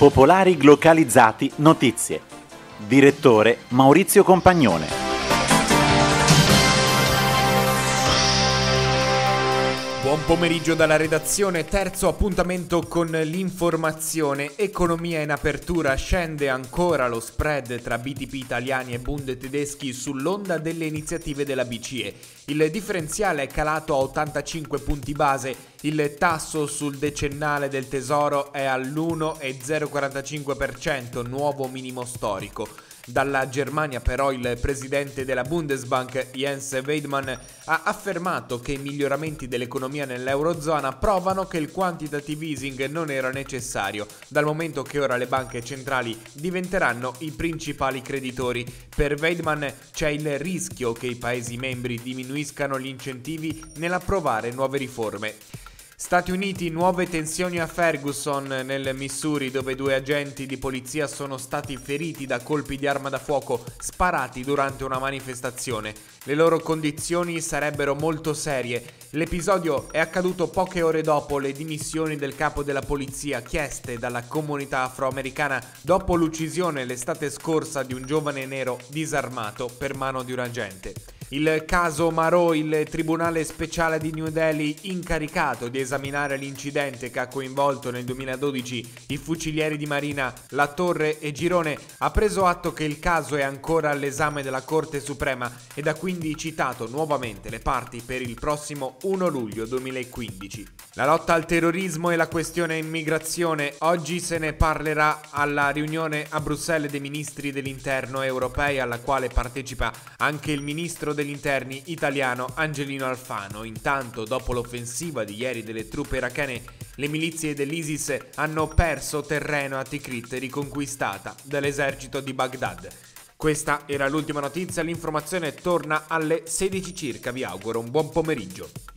Popolari Glocalizzati Notizie. Direttore Maurizio Compagnone. Buon pomeriggio dalla redazione, terzo appuntamento con l'informazione. Economia in apertura, scende ancora lo spread tra BTP italiani e Bund tedeschi sull'onda delle iniziative della BCE. Il differenziale è calato a 85 punti base, il tasso sul decennale del tesoro è all'1,045%, nuovo minimo storico. Dalla Germania però il presidente della Bundesbank Jens Weidmann ha affermato che i miglioramenti dell'economia nell'Eurozona provano che il quantitative easing non era necessario, dal momento che ora le banche centrali diventeranno i principali creditori. Per Weidmann c'è il rischio che i Paesi membri diminuiscano gli incentivi nell'approvare nuove riforme. Stati Uniti, nuove tensioni a Ferguson nel Missouri, dove 2 agenti di polizia sono stati feriti da colpi di arma da fuoco sparati durante una manifestazione. Le loro condizioni sarebbero molto serie. L'episodio è accaduto poche ore dopo le dimissioni del capo della polizia chieste dalla comunità afroamericana dopo l'uccisione l'estate scorsa di un giovane nero disarmato per mano di un agente. Il caso Marò, il Tribunale Speciale di New Delhi, incaricato di esaminare l'incidente che ha coinvolto nel 2012 i fucilieri di Marina La Torre e Girone, ha preso atto che il caso è ancora all'esame della Corte Suprema ed ha quindi citato nuovamente le parti per il prossimo 1 luglio 2015. La lotta al terrorismo e la questione immigrazione. Oggi se ne parlerà alla riunione a Bruxelles dei ministri dell'interno europei, alla quale partecipa anche il ministro degli interni italiano Angelino Alfano. Intanto, dopo l'offensiva di ieri delle truppe irachene, le milizie dell'ISIS hanno perso terreno a Tikrit, riconquistata dall'esercito di Baghdad. Questa era l'ultima notizia, l'informazione torna alle 16 circa, vi auguro un buon pomeriggio.